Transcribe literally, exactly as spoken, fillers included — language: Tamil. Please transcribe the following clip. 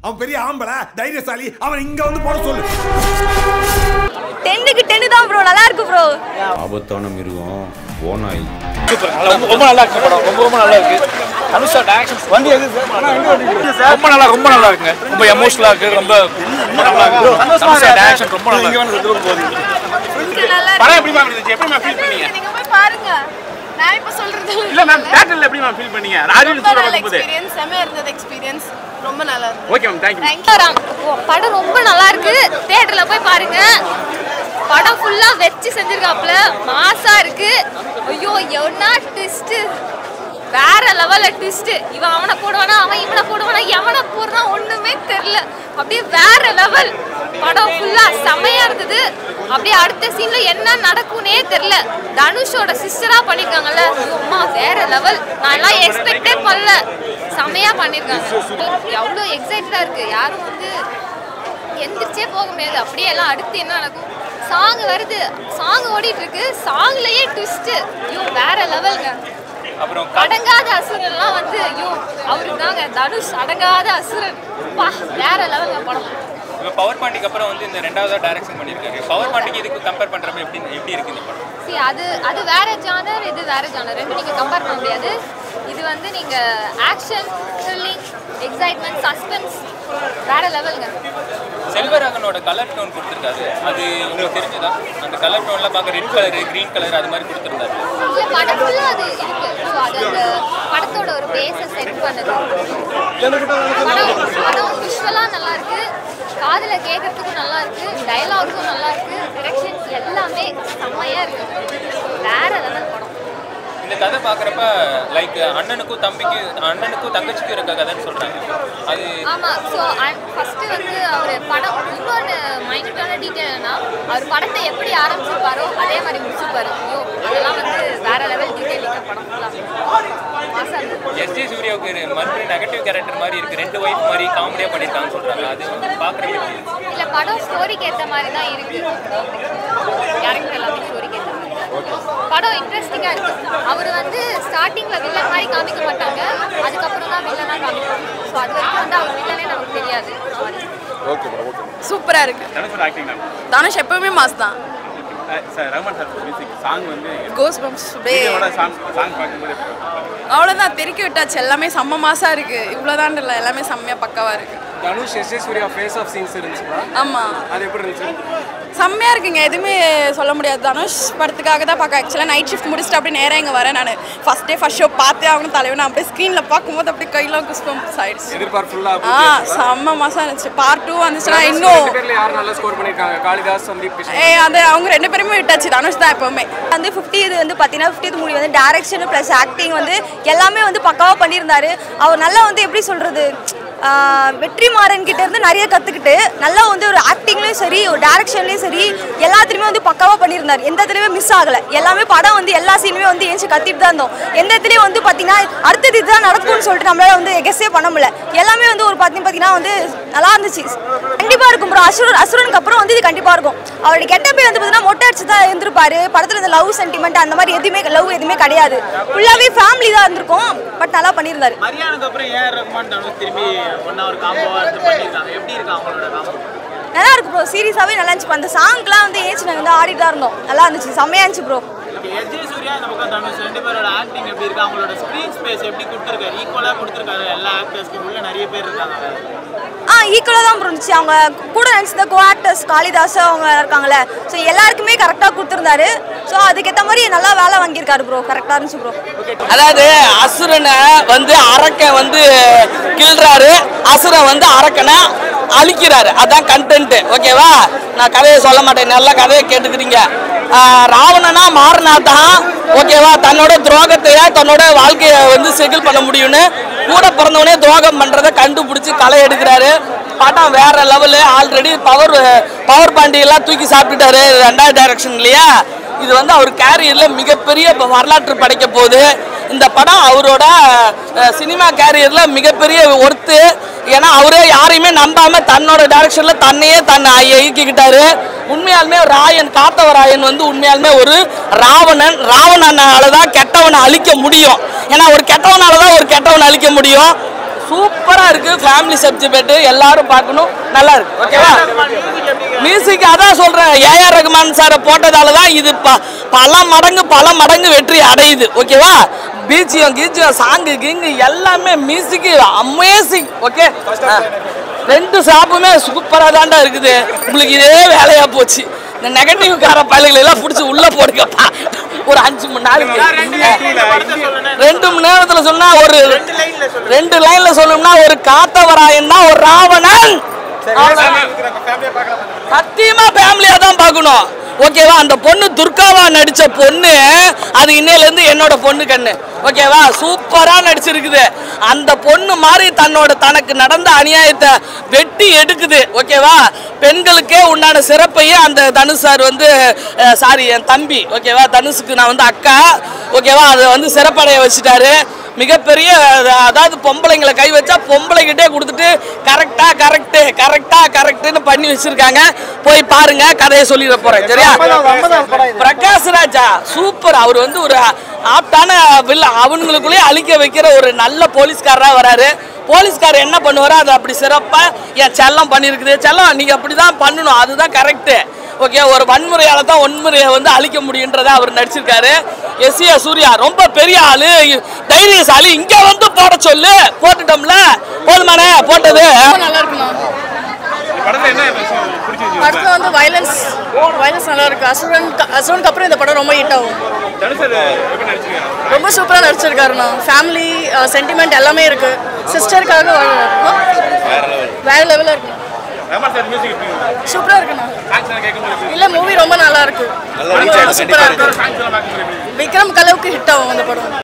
அவன் பெரிய ஆம்பளை தைரியசாலி, அவன் இங்க வந்து போட சொல்லு. டென்னுக்கு டென்னு தான் ப்ரோ, நல்லா இருக்கு ப்ரோ. ஆபத்தான மிருகம் ஓனாய். சூப்பர், ரொம்ப நல்லா இருக்கு படம், ரொம்ப ரொம்ப நல்லா இருக்கு. அனுஷா டைரக்ஷன் வண்டி எது சார்? ரொம்ப நல்லா ரொம்ப நல்லா இருக்குங்க. ரொம்ப எமோஷனலா இருக்கு, ரொம்ப ரொம்ப நல்லா இருக்கு. அனுஷா டைரக்ஷன் ரொம்ப நல்லா இருக்கு. படம் எப்படி மேம் இருந்துச்சு? எப்படி மேம் ஃபீல் பண்ணீங்க? நீங்க போய் பாருங்க. நான் இப்ப சொல்றது இல்ல மேம், தியேட்டர்ல எப்படி மேம் ஃபீல் பண்ணீங்க? ராஜன் சூர்யா பாக்கும்போது எக்ஸ்பீரியன்ஸ் செமையா இருந்தது. எக்ஸ்பீரியன்ஸ் ரொம்ப நல்லா இருக்கு. Okay ma'am, thank you. Thank you. படம் ரொம்ப நல்லா இருக்கு, தியேட்டர்ல போய் பாருங்க. படம் ஃபுல்லா வெச்சி செஞ்சிருக்காப்ல, மாசா இருக்கு. ஐயோ என்ன ட்விஸ்ட், வேற லெவல்ல ட்விஸ்ட். இவன் அவனை போடுவானா, அவன் இவனை போடுவானா, எவனை போடுறா ஒண்ணுமே தெரியல. அப்படியே வேற லெவல். படம் ஃபுல்லா செமையா இருந்தது. அப்படியே அடுத்த சீன்ல என்ன நடக்கும்னே தெரியல. தனுஷோட சிஸ்டரா பண்ணிருக்காங்கல்ல, அம்மா வேற லெவல். நான் எல்லாம் எக்ஸ்பெக்டே பண்ணல, செமையா பண்ணிருக்காங்க. எவ்வளோ எக்ஸைட்டடா இருக்கு, யாரும் வந்து எந்திரிச்சே போக முடியாது. அப்படியே எல்லாம் அடுத்து என்ன நடக்கும். சாங் வருது, சாங் ஓடிட்டு இருக்கு, சாங்லயே ட்விஸ்ட். ஐயோ வேற லெவல்ங்க. அப்புறம் அடங்காத அசுரன்லாம் வந்து ஐயோ அவருக்கு தாங்க தனுஷ் அடங்காத அசுரன். பா வேற லெவல்ங்க படம். இப்போ பவர் பாண்டிக்கு அப்புறம் வந்து இந்த ரெண்டாவதா டைரக்ஷன் பண்ணியிருக்காரு. பவர் பாண்டிக்கு இதுக்கு கம்பேர் பண்ணுறப்ப எப்படி எப்படி இருக்கு இந்த படம்? சரி, அது அது வேற ஜானர், இது வேற ஜானர், ரெண்டும் நீங்கள் கம்பேர் பண்ண முடியாது. இது வந்து நீங்கள் ஆக்ஷன், த்ரில்லிங், எக்ஸைட்மெண்ட், சஸ்பென்ஸ் வேற லெவலுங்க. செல்வராகனோட கலர் டோன் கொடுத்துருக்காரு, அது உங்களுக்கு தெரிஞ்சுதா? அந்த கலர் டோன்லாம் பார்க்க ரெட் கலர், க்ரீன் கலர் அது மாதிரி கொடுத்துருந்தாரு. இல்லை, படம் ஃபுல்லாக அது இருக்கு. ஸோ அது அந்த படத்தோட ஒரு பேஸை செட் பண்ணுது. படம் படம் விஷுவலாக நல்லா இருக்கு, காதுல கேட்கறதுக்கும் நல்லா இருக்கு, டயலாக்ஸும் நல்லா இருக்கு, டிரெக்ஷன்ஸ் எல்லாமே செம்மையா இருக்கு. வேற லெவல் படம். இந்த கதை பார்க்குறப்ப லைக் அண்ணனுக்கும் தம்பிக்கு அண்ணனுக்கும் தங்கச்சிக்கும் இருக்க கதைன்னு சொல்றாங்க. அது ஆமாம். ஸோ ஃபர்ஸ்ட் வந்து அவர் படம் இன்னொரு மைனூட்டான டீட்டெயில்னா, அவர் படத்தை எப்படி ஆரம்பிச்சிருப்பாரோ அதே மாதிரி முடிச்சிருப்பாரு. ஐயோ அதெல்லாம் வந்து வேற லெவல் டீட்டெயிலிங்க படம் ஃபுல்லாக. எஸ் ஜே சூர்யாவுக்கு மறுபடியும் நெகட்டிவ் கேரக்டர் மாதிரி இருக்கு, ரெண்டு ஒய்ஃப் மாதிரி காமெடியாக பண்ணியிருக்காங்கன்னு சொல்றாங்க. அது வந்து பார்க்குறப்ப இல்லை, படம் ஸ்டோரிக்கு ஏற்ற மாதிரி தான் இருக்கு. கேரக்டர் எல்லாமே ஸ்டோரிக்கு ஏற்ற மாதிரி. படம் இன்ட்ரெஸ்டிங்காக இருக்கு. அவர் வந்து ஸ்டார்டிங்கில் வில்லன் மாதிரி காமிக்க மாட்டாங்க, அதுக்கப்புறம் தான் வில்லனாக காமிப்பாங்க. ஸோ அது வரைக்கும் வந்து அவர் வில்லனே நமக்கு தெரியாது. Okay bro, okay. சூப்பராக இருக்கு. தனுஷோட ஆக்டிங் தான். தனுஷ் எப்பவுமே மாஸ் தான். Sir Rahman sir music song வந்து கோஸ் பம்ப்ஸ் வீடியோட சாங் சாங் பார்க்கும்போது அவ்வளோதான், தெறிக்க விட்டாச்சு. எல்லாமே செம்ம மாசா இருக்கு. இவ்வளோதான் இல்லை, எல்லாமே செம்மையா பக்காவா இருக்கு. Dhanush S J Suryah face off scenes இருந்துச்சுங்களா? ஆமாம், அது எப்படி இருந்துச்சு? செம்மையா இருக்குங்க. எதுவுமே சொல்ல முடியாது. தனுஷ் படத்துக்காக தான் பார்க்க. ஆக்சுவலாக நைட் ஷிஃப்ட் முடிச்சுட்டு அப்படியே நேராக இங்கே வரேன். நான் ஃபர்ஸ்ட் டே ஃபர்ஸ்ட் ஷோ பார்த்தே ஆகணும் தலைவன். அப்படியே ஸ்க்ரீனில் பார்க்கும்போது அப்படியே கையெல்லாம் குஸ் பம்ப்ஸ் ஆயிடுச்சு. எதிர்பார்ப்புள்ளா ஆ செம்ம மாசா இருந்துச்சு. பார்ட் டூ வந்துச்சுன்னா இன்னும் யார் நல்லா ஸ்கோர் பண்ணியிருக்காங்க? காளிதாஸ், சந்தீப், ஏ அது அவங்க ரெண்டு பேருமே விட்டாச்சு. தனுஷ் தான் எப்பவுமே வந்து ஃபிஃப்டி இது வந்து பார்த்தீங்கன்னா ஃபிஃப்டி மூவி வந்து டேரக்ஷன் ப்ளஸ் ஆக்டிங் வந்து எல்லாமே வந்து பக்காவாக பண்ணியிருந்தாரு. அவர் நல்லா வந்து எப்படி சொல்கிறது, வெற்றிமாறன் கிட்ட இருந்து நிறைய கற்றுக்கிட்டு நல்லா வந்து ஒரு ஆக்டிங்லேயும் சரி, ஒரு டேரக்ஷன்லேயும் சரி, எல்லாத்துலேயுமே வந்து பக்காவாக பண்ணியிருந்தார். எந்த இடத்துலையுமே மிஸ் ஆகலை. எல்லாமே படம் வந்து எல்லா சீனுமே வந்து ஏஞ்சி கத்திட்டு தான் இருந்தோம். எந்த இடத்துலையும் வந்து பார்த்தீங்கன்னா அடுத்தது இதுதான் நடக்கும்னு சொல்லிட்டு நம்மளால வந்து கெஸ்ஸே பண்ண முடியல. எல்லாமே வந்து ஒரு பார்த்தி பார்த்தீங்கன்னா வந்து நல்லா இருந்துச்சு. கண்டிப்பாக இருக்கும் ப்ரோ. அசுரன் அசுரனுக்கு அப்புறம் வந்து இது கண்டிப்பாக இருக்கும். அவருடைய கெட்டப்பே வந்து பார்த்தீங்கன்னா மொட்டை அடிச்சு தான் இருந்திருப்பாரு. படத்தில் இந்த லவ் சென்டிமெண்ட் அந்த மாதிரி எதுவுமே லவ் எதுவுமே கிடையாது. ஃபுல்லாகவே ஃபேமிலி தான் இருந்திருக்கும். பட் நல்லா பண்ணியிருந்தாரு. மரியாதைக்கு அப்புறம் ஏ ஆர் ரஹ்மான் தனுஷ் திரும்பி ஒன் ஹவர் காம்போவா எடுத்து பண்ணிருக்காங்க. எப்படி இருக்கு அவங்களோட காம்போ? நல்லா இருக்கு ப்ரோ. சீரியஸாகவே நல்லா இருந்துச்சு. அந்த சாங்க்லாம் வந்து ஏச்சு நாங்கள் வந்து ஆடிட்டு தான் இருந்தோம். நல்லா இருந்துச்சு, செம்மையா இருந்துச்சு ப்ரோ. எஸ் ஜே சூர்யா இந்த பக்கம் தனுஷ் ரெண்டு பேரோட ஆக்டிங் எப்படி இருக்கு? அவங்களோட ஸ்க்ரீன் ஸ்பேஸ் எப்படி கொடுத்துருக்காரு? ஈக்குவலாக கொடுத்துருக்காரு எல்லா ஆக்டர்ஸ்க்கு. உள்ள நிறைய பேர் இருக்காங்க. ஆ ஈக்குவலாக தான் இருந்துச்சு. அவங்க கூட நினச்சத கோ ஆக்டர்ஸ் காளிதாஸ் அவங்க இருக்காங்களே, ஸோ எல்லாருக்குமே கரெக்டாக கொடுத்துருந்தாரு. ஸோ அதுக்கேற்ற மாதிரி நல்லா வேலை வாங்கியிருக்காரு ப்ரோ. கரெக்டாக இருந்துச்சு ப்ரோ. அதாவது அசுரனை வந்து அரக்க வந்து கிள்றாரு, அசுரன் வந்து அரக்கனை அழிக்கிறாரு. அதான் கண்டென்ட். ஓகேவா? நான் கதையை சொல்ல மாட்டேன், நல்லா கதையை கேட்டுக்கிறீங்க. ராவணனா மாறினா தான் ஓகேவா தன்னோட துரோகத்தைய தன்னோட வாழ்க்கையை வந்து செட்டில் பண்ண முடியும்னு கூட பிறந்தவனே துரோகம் பண்றதை கண்டுபிடிச்சி களை எடுக்கிறாரு. படம் வேற லெவலு. ஆல்ரெடி பவர் பவர் பாண்டியெல்லாம் தூக்கி சாப்பிட்டுட்டாரு ரெண்டாவது டைரக்ஷன் இல்லையா? இது வந்து அவர் கேரியரில் மிகப்பெரிய வரலாற்று படைக்க போகுது இந்த படம். அவரோட சினிமா கேரியரில் மிகப்பெரிய ஒர்த்து. ஏன்னா அவரே யாரையுமே நம்பாம தன்னோட டைரக்ஷனில் தன்னையே தன்னை இயக்கிக்கிட்டாரு. உண்மையாலுமே ராயன் காத்தவ ராயன் வந்து உண்மையாலுமே ஒரு ராவணன். ராவணனால தான் கெட்டவனை அழிக்க முடியும். ஏன்னா ஒரு கெட்டவனால தான் ஒரு கெட்டவனை அழிக்க முடியும். சூப்பரா இருக்கு. ஃபேமிலி சப்ஜெக்ட் எல்லாரும் பார்க்கணும். நல்லா இருக்கு. ஓகேவா? மியூசிக் அதான் சொல்றேன், ஏஆர் ரகுமான் சாரை போட்டதால தான் இது பல மடங்கு பல மடங்கு வெற்றி அடையுது. ஓகேவா? பீச்சியம் கீச்சியம் சாங்கு கிங்கு எல்லாமே மியூசிக் அமேசிங். ஓகே, ரெண்டு சாப்புமே சூப்பராக தாண்டா இருக்குது. உங்களுக்கு இதே வேலையா போச்சு. இந்த நெகட்டிவ் கார பயல்களை எல்லாம் பிடிச்சி உள்ள போடுங்கப்பா. ஒரு அஞ்சு மணி நாளைக்கு ரெண்டு மணி நேரத்துல சொன்னா ஒரு ரெண்டு லைன்ல சொல்லணும்னா ஒரு காத்தவராயன் தான் ஒரு ராவணன். சத்தியமா ஃபேமிலியா தான் பார்க்கணும். ஓகேவா? அந்த பொண்ணு துர்காவா நடிச்ச பொண்ணு அது இன்னையில இருந்து என்னோட பொண்ணு கண்ணு. ஓகேவா? சூப்பரா நடிச்சிருக்குது. அந்த பொண்ணு மாதிரி தன்னோட தனக்கு நடந்த அநியாயத்தை வெட்டி எடுக்குது. ஓகேவா? பெண்களுக்கே உண்டான சிறப்பையே அந்த தனுஷ் சார் வந்து சாரி என் தம்பி ஓகேவா தனுஷுக்கு நான் வந்து அக்கா ஓகேவா அதை வந்து சிறப்படைய வச்சுட்டாரு. மிகப்பெரிய அதாவது பொம்பளைங்களை கை வச்சா பொம்பளைகிட்டே கொடுத்துட்டு கரெக்டா கரெக்டு கரெக்டா கரெக்டுன்னு பண்ணி வச்சிருக்காங்க. போய் பாருங்க, கதையை சொல்லிட போறேன். சரியா? பிரகாஷ் ராஜா சூப்பர். அவர் வந்து ஒரு ஆப்டான வில்ல அவனுங்களுக்குள்ளேயே அழிக்க வைக்கிற ஒரு நல்ல போலீஸ்காரரா வராரு. போலீஸ்காரர் என்ன பண்ணுவாரோ அதை அப்படி சிறப்பா என் செல்லம் பண்ணியிருக்குது. செல்லம் நீங்க அப்படிதான் பண்ணணும், அதுதான் கரெக்டு. ஓகே, ஒரு வன்முறையால தான் வன்முறையை வந்து அழிக்க முடியுன்றதை அவர் நடிச்சிருக்காரு. எஸ் ஏ சூர்யா ரொம்ப பெரிய ஆளு, தைரியசாலி. இங்க வந்து போட சொல்லு, போட்டுட்டோம்ல போதுமானே போட்டது. நல்லா இருக்குண்ணா. படத்துல வந்து வயலன்ஸ் வயலன்ஸ் நல்லா இருக்கு. அசுரன் அசுரனுக்கு அப்புறம் இந்த படம் ரொம்ப ஹிட் ஆகும். ரொம்ப சூப்பரா நடிச்சிருக்காருண்ணா. ஃபேமிலி சென்டிமெண்ட் எல்லாமே இருக்கு. சிஸ்டருக்காக வேற லெவலில் இருக்கு. சூப்பரா இருக்குண்ணா. இல்ல மூவி ரொம்ப நல்லா இருக்கு. சூப்பரா இருக்கு. விக்ரம் கலவுக்கு ஹிட் ஆகும் அந்த படம்.